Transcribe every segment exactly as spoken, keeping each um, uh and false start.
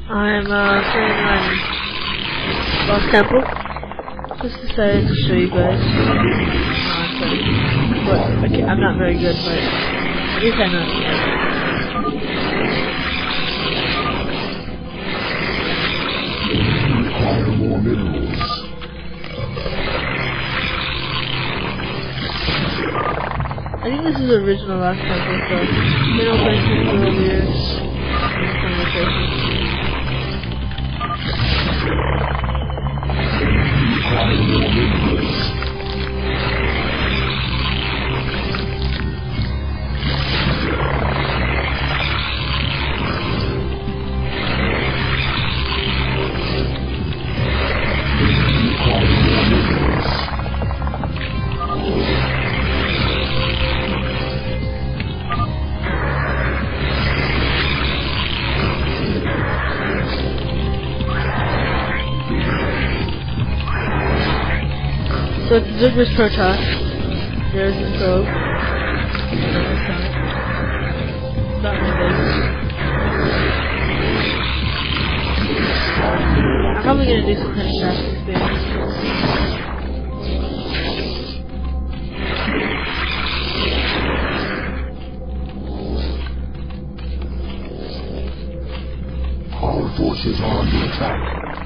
I'm uh, playing on Lost Temple. Just decided to show you guys. Uh, but okay, I'm not very good, but at least I know. Require more minerals. I think this is the original Lost Temple, so mineral placement earlier. Require more minerals. So it's Ziggurat's Protoss. There's the probe. Not really big. I'm probably gonna do some kind of crafting experience. Our forces are under attack.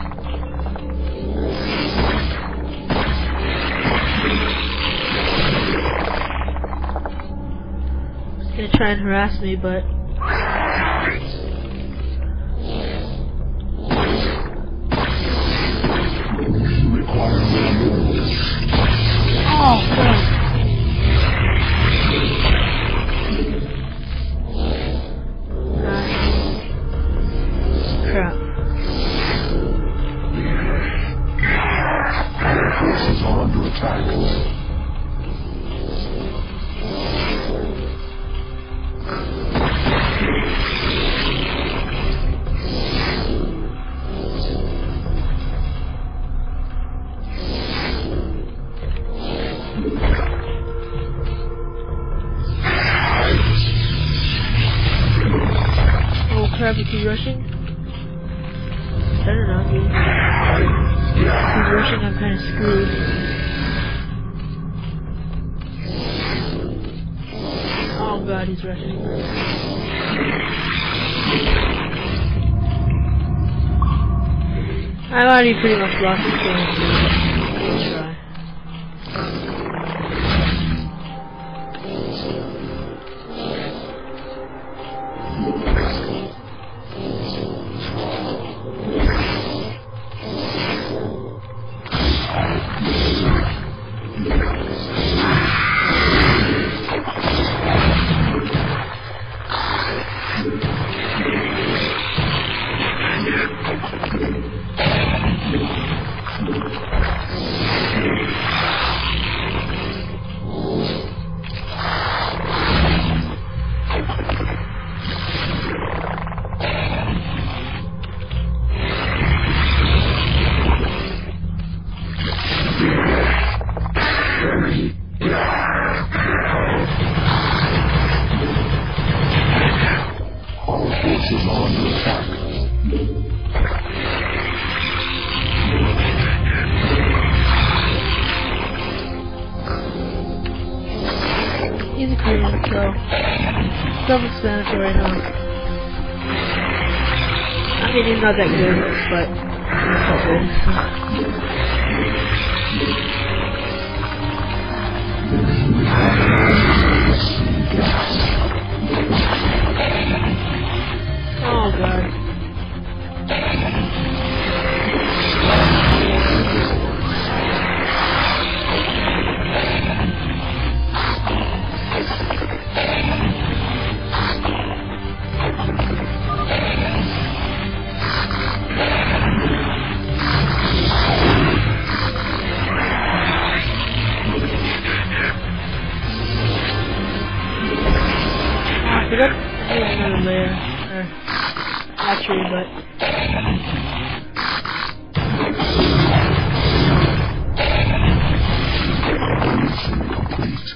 Gonna try and harass me, but Require more minerals. oh god. Crap. Our forces are under attack. Oh crap, is he rushing? I don't know, dude. If he's rushing, I'm kinda screwed. Oh god, he's rushing. I've already pretty much lost this game, so let's try. Our forces are under attack. He's a Korean, so self-explanatory enough. I mean, he's not that good, but he's not good. Oh god. I forgot there's another layer, or actually, but Mission complete.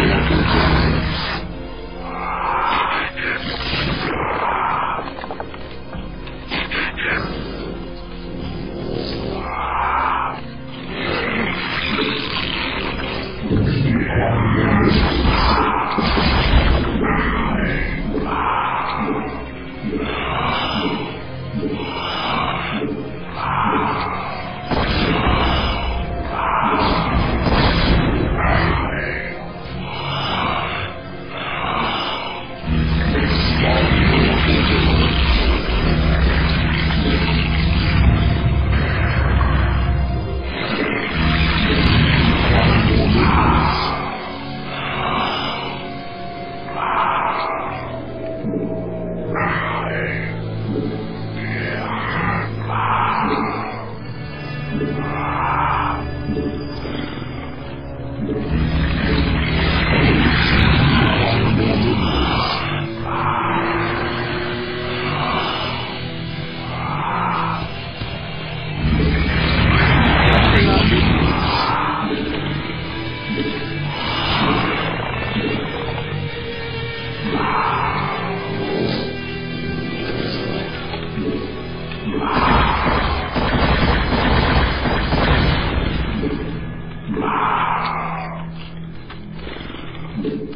you